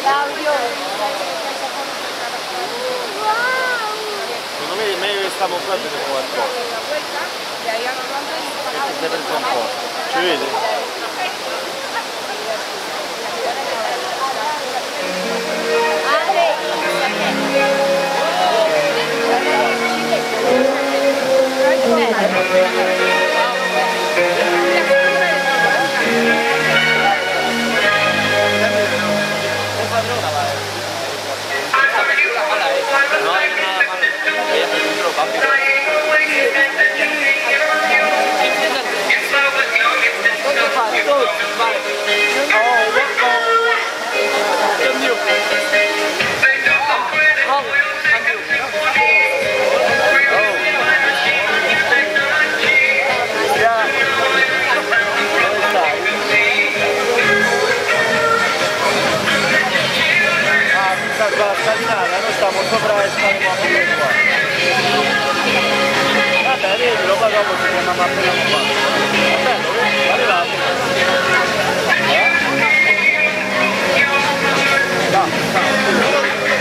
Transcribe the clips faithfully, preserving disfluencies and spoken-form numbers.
Secondo me è meglio che stiamo qua e vediamo qualcosa. Ti sei preso un po'. Ci vedi? Noi stiamo sopra e stiamo qua. Vabbè, vedi, lo poi dopo ci andiamo a prendere qua. Bello, vedi? Arrivato. Eh? Dai, dai.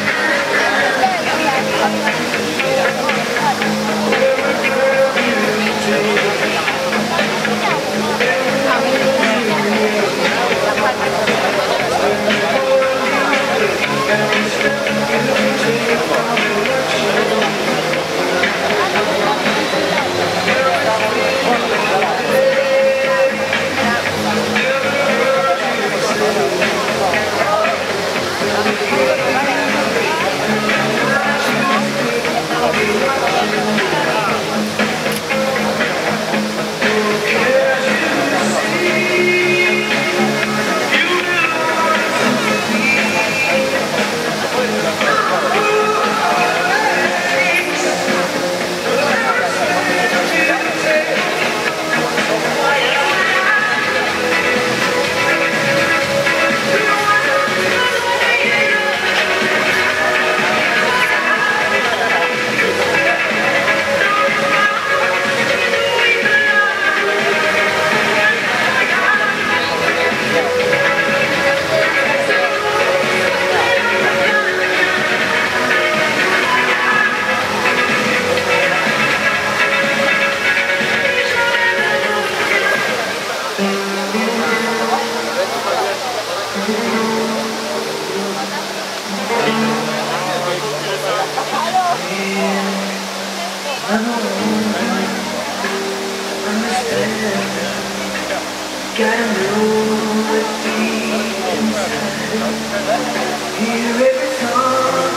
Gotta know what's deep inside. Hear every song,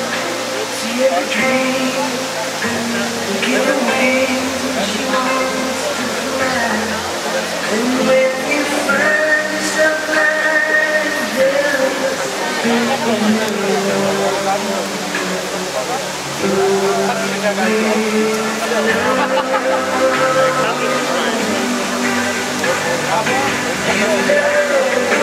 see every dream. Give her wings when she wants to fly. And when you find yourself lying there, you